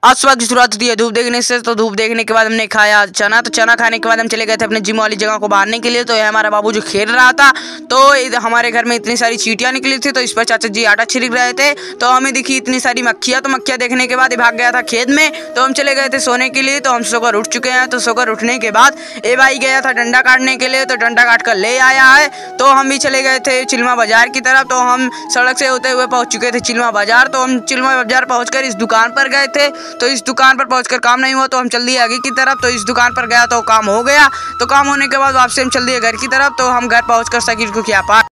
आज सुबह की शुरुआत होती है धूप देखने से। तो धूप देखने के बाद हमने खाया चना। तो चना खाने के बाद हम चले गए थे अपने जिम वाली जगह को बांधने के लिए। तो यह हमारा बाबू जो खेल रहा था, तो हमारे घर में इतनी सारी चींटियां निकली थी, तो इस पर चाचा जी आटा छिड़क रहे थे। तो हमें दिखी इतनी सारी मक्खियां। तो मक्खियां देखने के बाद ये भाग गया था खेत में। तो हम चले गए थे सोने के लिए। तो हम सोकर उठ चुके हैं। तो सोकर उठने के बाद ए भाई गया था डंडा काटने के लिए। तो डंडा काट कर ले आया है। तो हम भी चले गए थे चिल्मा बाजार की तरफ। तो हम सड़क से होते हुए पहुंच चुके थे चिल्मा बाजार। तो हम चिल्मा बाजार पहुंचकर इस दुकान पर गए थे। तो इस दुकान पर पहुंचकर काम नहीं हुआ, तो हम चल दिए आगे की तरफ। तो इस दुकान पर गया तो काम हो गया। तो काम होने के बाद वापसी हम चल दिए घर की तरफ। तो हम घर पहुंचकर साकिब को किया पार।